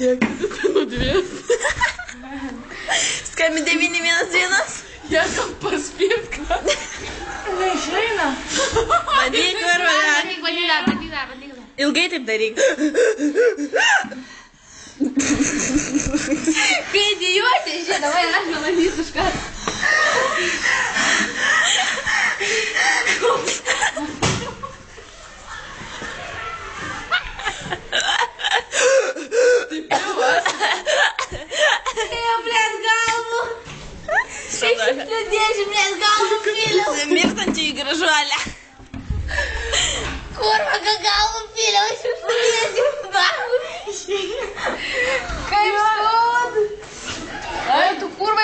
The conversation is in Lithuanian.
Jak tu 2? Skambini 911. Jak tam paspirtka? Neišeina. Bandyk, varvalė. Bandyk. Ilgai taip daryk. Kai dijuosi, žiūrėjau, aš nuvalysiu iš karto. Pradėsiu, blėt, galvą piliau. Mirtančiai gražuolė. Kurva, ką galvą piliau, aš jau pradėsiu. Kaip skaudu. Ai, tu kurva